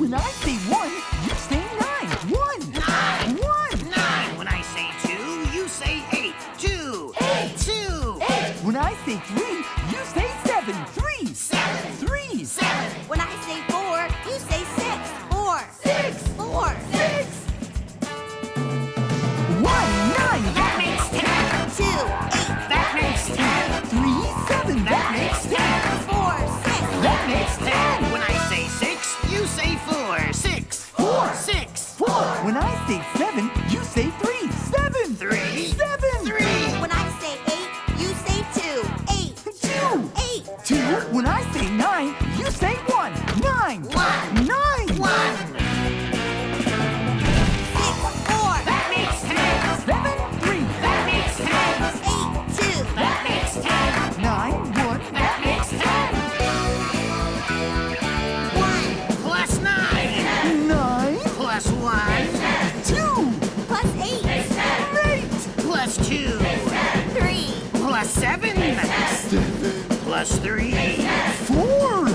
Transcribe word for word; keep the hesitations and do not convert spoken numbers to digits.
When I say one, you say nine. One. Nine. One. Nine. When I say two, you say eight. Two. Eight. Two. Eight. When I say three, you say seven. Three. Seven. Three. Seven. When I say four, you say six. Four. Six. Four. Six. One. Nine. That makes ten. Two. Eight. That makes ten. Three. Seven. That makes ten. Four. Six. That makes ten. When I say six, you say four. Six. Four. Six. Four. When I say seven, you say three. Seven. Three. Seven. Three. When I say eight, you say two. Eight. Two. Eight. Two. When I say nine, you say one. Nine. One. Nine. One. Six. Four. That makes ten. Seven. Three. That makes ten. Eight. Two. That makes ten. Nine. One. That makes ten. One. Plus nine. Nine. Plus one. Two. Plus eight. Eight. Plus two. Three. Plus seven. Seven. Plus three. Four.